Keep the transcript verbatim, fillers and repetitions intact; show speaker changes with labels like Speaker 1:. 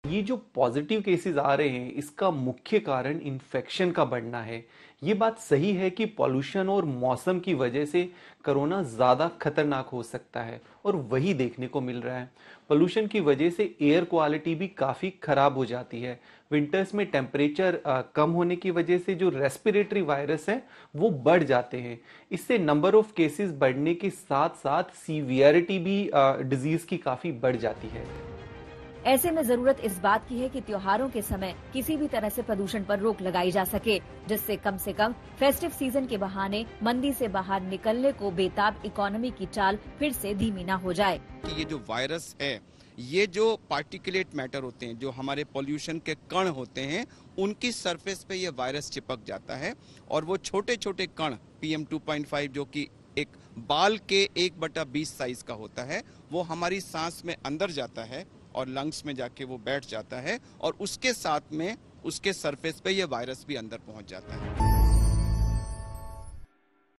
Speaker 1: ये जो positive cases आ रहे हैं, इसका मुख्य कारण इन्फेक्शन का बढ़ना है। ये बात सही है कि पॉल्यूशन और मौसम की वजह से कोरोना ज़्यादा खतरनाक हो सकता है, और वही देखने को मिल रहा है। पोल्यूशन की वजह से एयर क्वालिटी भी काफ़ी ख़राब हो जाती है। विंटर्स में टेम्परेचर कम होने की वजह से जो रेस्पिरेटरी वायरस हैं वो बढ़ जाते हैं। इससे नंबर ऑफ केसेस बढ़ने के साथ साथ सीवियरिटी भी डिजीज़ की काफ़ी बढ़ जाती है।
Speaker 2: ऐसे में जरूरत इस बात की है कि त्योहारों के समय किसी भी तरह से प्रदूषण पर रोक लगाई जा सके, जिससे कम से कम फेस्टिव सीजन के बहाने मंदी से बाहर निकलने को बेताब इकोनॉमी की चाल फिर से धीमी न हो जाए।
Speaker 3: कि ये जो वायरस है, ये जो पार्टिकुलेट मैटर होते हैं, जो हमारे पोल्यूशन के कण होते हैं, उनकी सरफेस पे ये वायरस चिपक जाता है और वो छोटे छोटे कण P M two point five जो कि एक बाल के एक बटा बीस साइज का होता है, वो हमारी सांस में अंदर जाता है और लंग्स में जाके वो बैठ जाता है और उसके साथ में उसके सरफेस पे ये वायरस भी अंदर पहुंच जाता है।